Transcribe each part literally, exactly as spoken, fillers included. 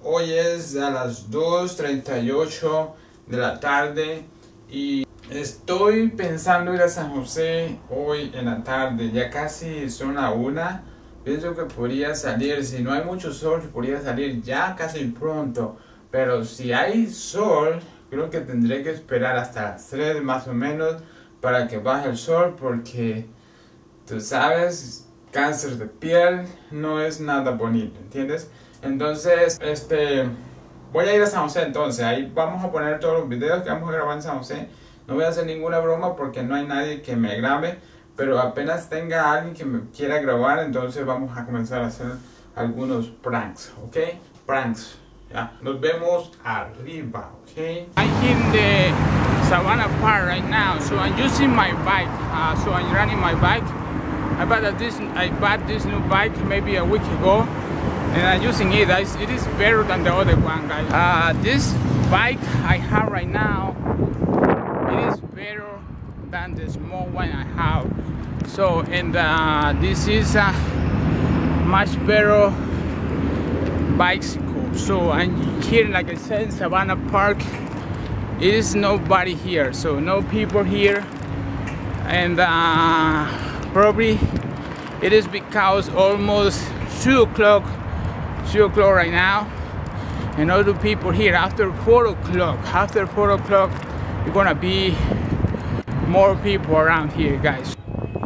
Hoy es a las dos treinta y ocho de la tarde y estoy pensando ir a San José hoy en la tarde. Ya casi son la una. Pienso que podría salir, si no hay mucho sol, podría salir ya casi pronto. Pero si hay sol, creo que tendré que esperar hasta las tres más o menos para que baje el sol, porque tú sabes, cáncer de piel no es nada bonito, ¿entiendes? Entonces, este, voy a ir a San José entonces. Ahí vamos a poner todos los videos que vamos a grabar en San José. No voy a hacer ninguna broma porque no hay nadie que me grabe, pero apenas tenga alguien que me quiera grabar, entonces vamos a comenzar a hacer algunos pranks, ¿ok? Pranks. Ya, nos vemos arriba, ¿ok? I'm in the Savannah Park right now, so I'm using my bike. Uh, so I'm running my bike. I bought this. I bought this new bike maybe a week ago, and I'm using it. It is better than the other one, guys. Uh, this bike I have right now, it is better than the small one I have. So, and uh, this is a much better bicycle. So I'm here, like I said, in Savannah Park. It is nobody here, so no people here, and uh, probably it is because almost two o'clock, two o'clock right now, and all the people here. After four o'clock, after four o'clock, you're gonna be more people around here, guys.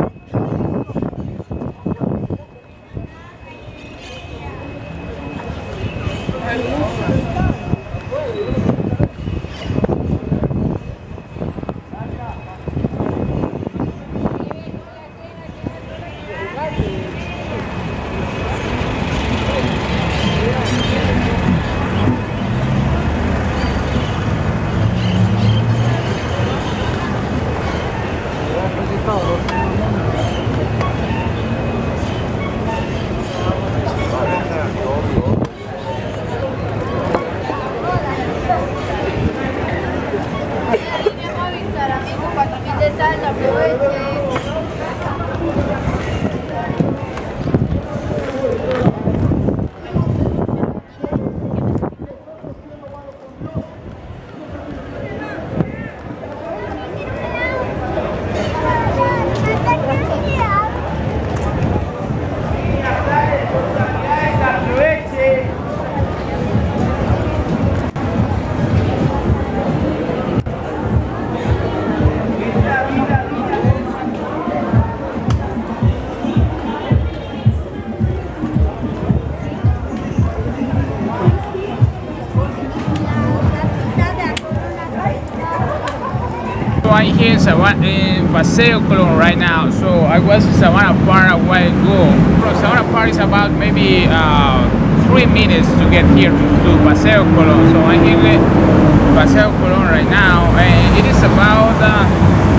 I'm here in, Savannah, in Paseo Colón right now. So I was in Savannah Park a while ago. From Savannah Park is about maybe uh, three minutes to get here to, to Paseo Colón. So I'm here in Paseo Colón right now, and it is about uh,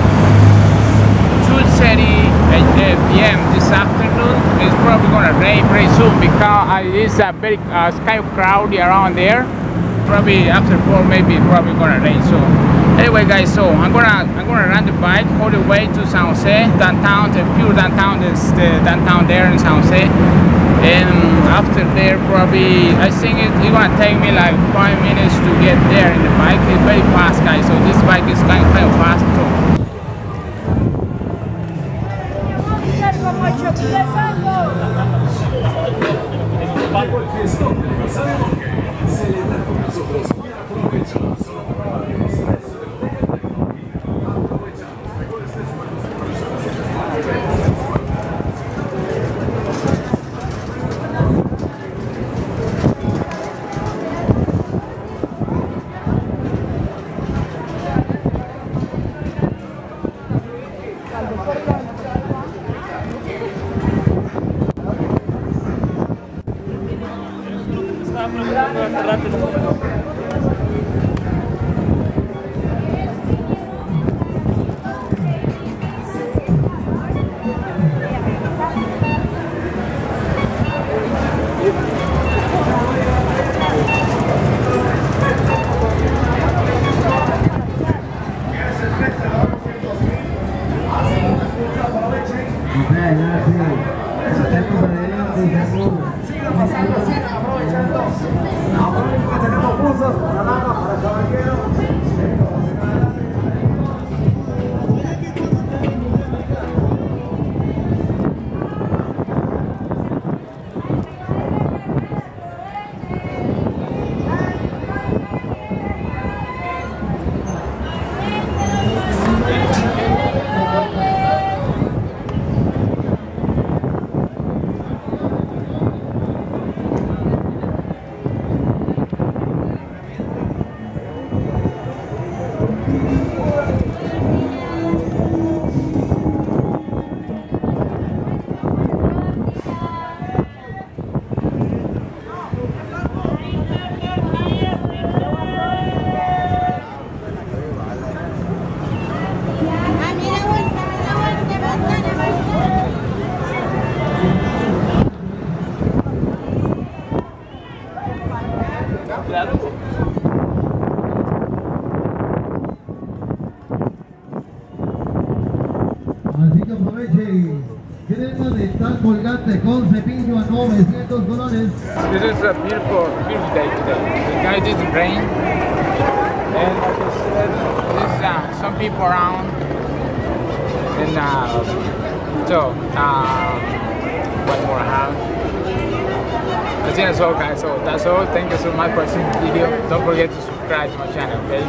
two thirty p m this afternoon. It's probably gonna rain very soon because uh, it's a very uh, kind of crowded around there. Probably after four, maybe it's probably gonna rain. So anyway, guys, so I'm gonna I'm gonna run the bike all the way to San Jose, downtown, the pure downtown, is the downtown there in San Jose. And after there, probably I think it, it's gonna take me like five minutes to get there in the bike. It's very fast, guys. So this bike is kind of, kind of fast too. Estamos adelante, estamos pasando cena, aprovechando. Así que aprovechen. Crema de tal colgate con cepillo a novecientos dólares. This is a beautiful, beautiful day today. The guy didn't rain, and like I said, there's uh, some people around, and uh, so um, what more I have? I think that's all, guys. So that's all. Thank you so much for watching the video. Don't forget to subscribe to my channel, okay?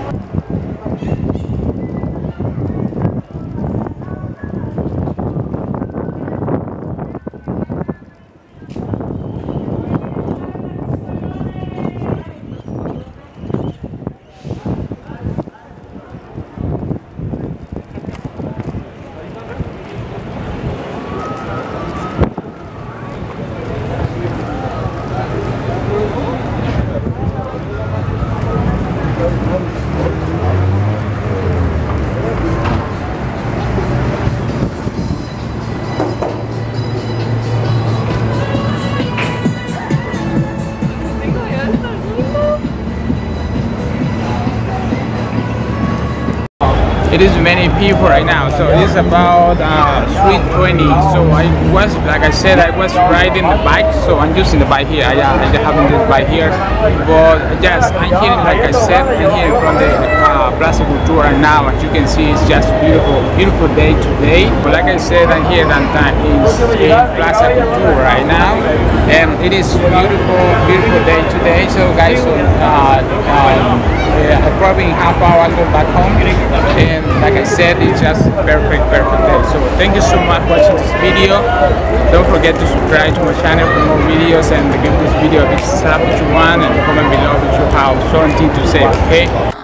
It is many people right now, so it is about uh, three twenty. So I was, like I said, I was riding the bike, so I'm using the bike here. I, uh, I have this bike here, but yes, I'm here, like I said, I'm here from the uh, Plaza Cultura now. As you can see, it's just beautiful, beautiful day today. But like I said, I'm here in, in Plaza Cultura right now, and it is beautiful, beautiful day today. So guys, so uh, um, uh, probably in half hour I'll go back home, and like I said, it's just perfect, perfect day. So thank you so much for watching this video. Don't forget to subscribe to my channel for more videos, and give this video a big thumbs up if you want, and comment below if you have something to say, okay?